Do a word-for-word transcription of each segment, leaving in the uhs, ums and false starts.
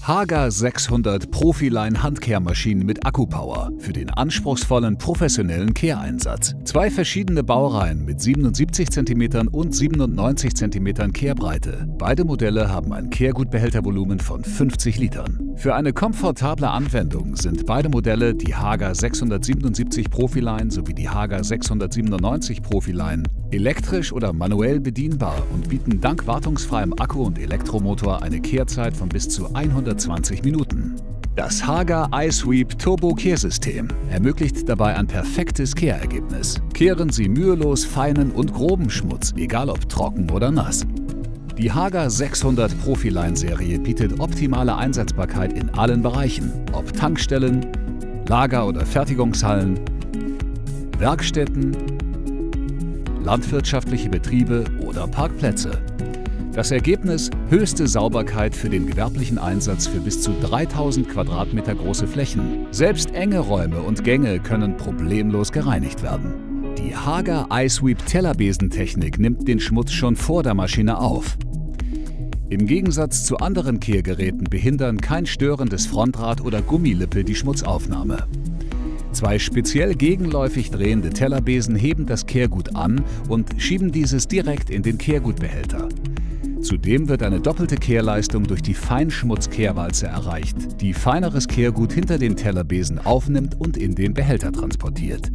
Hager sechshundert Profiline Handkehrmaschinen mit Akkupower für den anspruchsvollen professionellen Kehreinsatz. Zwei verschiedene Baureihen mit siebenundsiebzig Zentimeter und siebenundneunzig Zentimeter Kehrbreite. Beide Modelle haben ein Kehrgutbehältervolumen von fünfzig Litern. Für eine komfortable Anwendung sind beide Modelle, die Hager sechshundertsiebenundsiebzig Profiline sowie die Hager sechshundertsiebenundneunzig Profiline, elektrisch oder manuell bedienbar und bieten dank wartungsfreiem Akku und Elektromotor eine Kehrzeit von bis zu hundertzwanzig Minuten. Das Hager iSweep Turbo Kehrsystem ermöglicht dabei ein perfektes Kehrergebnis. Kehren Sie mühelos feinen und groben Schmutz, egal ob trocken oder nass. Die Hager sechshundert Profiline-Serie bietet optimale Einsetzbarkeit in allen Bereichen, ob Tankstellen, Lager- oder Fertigungshallen, Werkstätten, landwirtschaftliche Betriebe oder Parkplätze. Das Ergebnis: höchste Sauberkeit für den gewerblichen Einsatz für bis zu dreitausend Quadratmeter große Flächen. Selbst enge Räume und Gänge können problemlos gereinigt werden. Die Hager iSweep Tellerbesentechnik nimmt den Schmutz schon vor der Maschine auf. Im Gegensatz zu anderen Kehrgeräten behindern kein störendes Frontrad oder Gummilippe die Schmutzaufnahme. Zwei speziell gegenläufig drehende Tellerbesen heben das Kehrgut an und schieben dieses direkt in den Kehrgutbehälter. Zudem wird eine doppelte Kehrleistung durch die Feinschmutzkehrwalze erreicht, die feineres Kehrgut hinter den Tellerbesen aufnimmt und in den Behälter transportiert.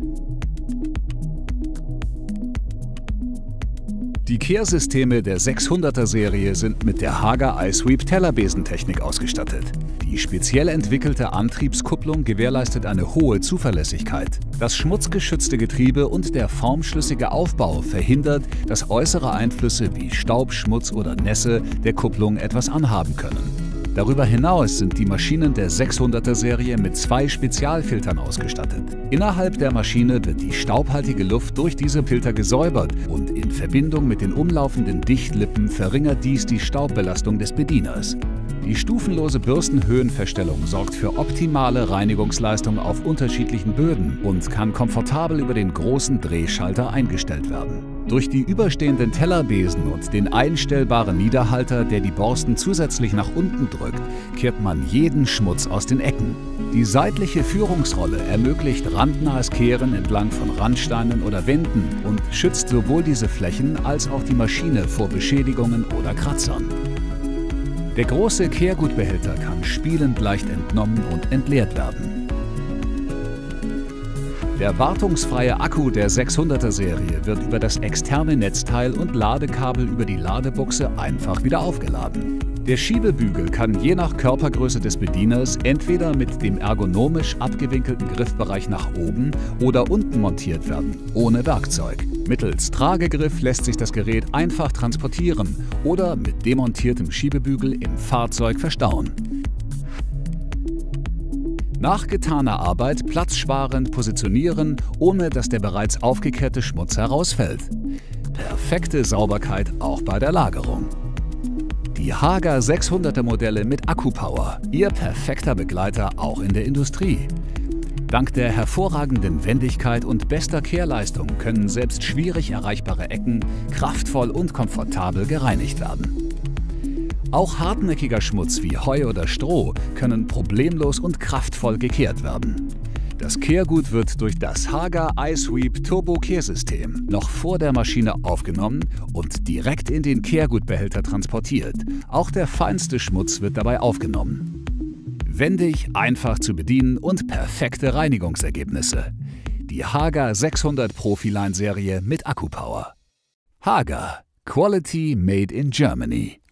Die Kehrsysteme der sechshunderter Serie sind mit der Hager iSweep Tellerbesentechnik ausgestattet. Die speziell entwickelte Antriebskupplung gewährleistet eine hohe Zuverlässigkeit. Das schmutzgeschützte Getriebe und der formschlüssige Aufbau verhindert, dass äußere Einflüsse wie Staub, Schmutz oder Nässe der Kupplung etwas anhaben können. Darüber hinaus sind die Maschinen der sechshunderter Serie mit zwei Spezialfiltern ausgestattet. Innerhalb der Maschine wird die staubhaltige Luft durch diese Filter gesäubert und in Verbindung mit den umlaufenden Dichtlippen verringert dies die Staubbelastung des Bedieners. Die stufenlose Bürstenhöhenverstellung sorgt für optimale Reinigungsleistung auf unterschiedlichen Böden und kann komfortabel über den großen Drehschalter eingestellt werden. Durch die überstehenden Tellerbesen und den einstellbaren Niederhalter, der die Borsten zusätzlich nach unten drückt, kehrt man jeden Schmutz aus den Ecken. Die seitliche Führungsrolle ermöglicht randnahes Kehren entlang von Randsteinen oder Wänden und schützt sowohl diese Flächen als auch die Maschine vor Beschädigungen oder Kratzern. Der große Kehrgutbehälter kann spielend leicht entnommen und entleert werden. Der wartungsfreie Akku der sechshunderter Serie wird über das externe Netzteil und Ladekabel über die Ladebuchse einfach wieder aufgeladen. Der Schiebebügel kann je nach Körpergröße des Bedieners entweder mit dem ergonomisch abgewinkelten Griffbereich nach oben oder unten montiert werden, ohne Werkzeug. Mittels Tragegriff lässt sich das Gerät einfach transportieren oder mit demontiertem Schiebebügel im Fahrzeug verstauen. Nach getaner Arbeit platzsparend positionieren, ohne dass der bereits aufgekehrte Schmutz herausfällt. Perfekte Sauberkeit auch bei der Lagerung. Die Hager sechshunderter Modelle mit Akkupower, Ihr perfekter Begleiter auch in der Industrie. Dank der hervorragenden Wendigkeit und bester Kehrleistung können selbst schwierig erreichbare Ecken kraftvoll und komfortabel gereinigt werden. Auch hartnäckiger Schmutz wie Heu oder Stroh können problemlos und kraftvoll gekehrt werden. Das Kehrgut wird durch das Hager iSweep Turbo Kehrsystem noch vor der Maschine aufgenommen und direkt in den Kehrgutbehälter transportiert. Auch der feinste Schmutz wird dabei aufgenommen. Wendig, einfach zu bedienen und perfekte Reinigungsergebnisse. Die Hager sechshundert Profiline Serie mit Akkupower. Hager, Quality made in Germany.